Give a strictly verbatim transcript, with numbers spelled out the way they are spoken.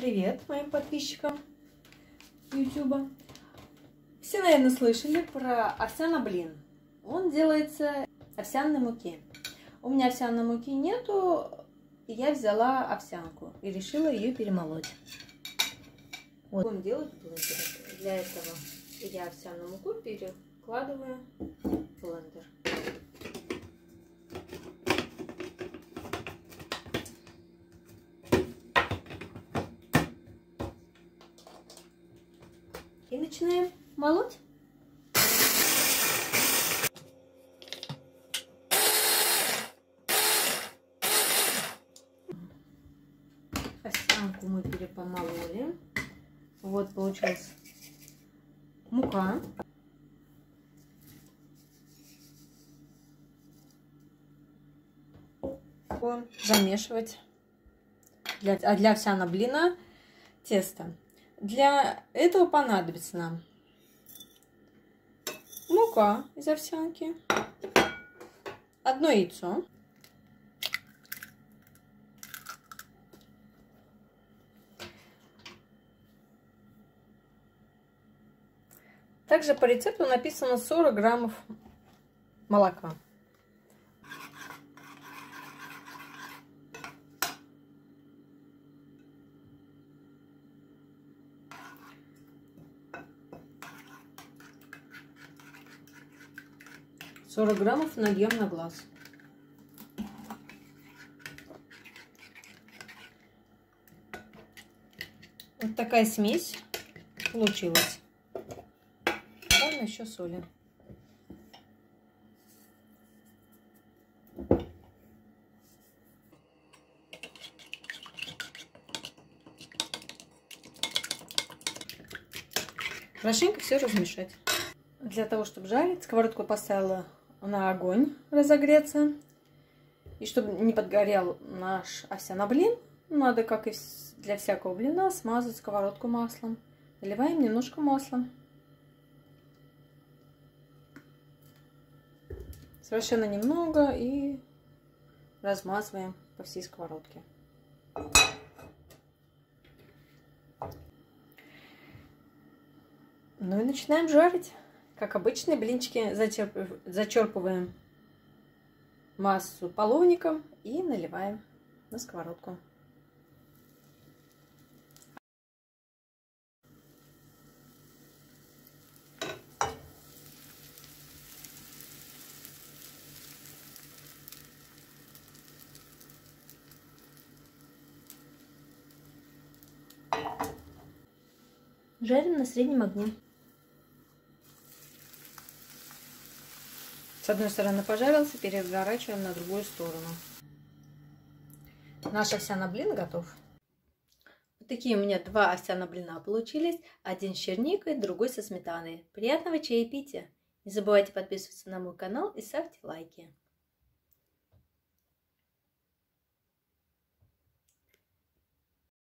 Привет моим подписчикам YouTube. Все, наверное, слышали про овсяный блин. Он делается овсяной муки. У меня овсяной муки нету, и я взяла овсянку и решила ее перемолоть. Вот. Будем делать блендер. Для этого я овсяную муку перекладываю в блендер. И начинаем молоть. Овсянку мы перепомололи. Вот получилась мука. Замешивать. Для, а для овсяного блина тесто. Для этого понадобится нам мука из овсянки, одно яйцо, также по рецепту написано сорок граммов молока. сорок граммов нальем на глаз. Вот такая смесь получилась. Добавим еще соли. Хорошенько все размешать. Для того, чтобы жарить, сковородку поставила на огонь разогреться. И чтобы не подгорел наш овсяный блин, надо, как и для всякого блина, смазать сковородку маслом. Наливаем немножко масла. Совершенно немного и размазываем по всей сковородке. Ну и начинаем жарить. Как обычные блинчики, зачерпываем массу половником и наливаем на сковородку. Жарим на среднем огне. С одной стороны пожарился, переворачиваем на другую сторону. Наш овсяный блин готов. Вот такие у меня два овсяных блина получились. Один с черникой, другой со сметаной. Приятного чаепития! Не забывайте подписываться на мой канал и ставьте лайки.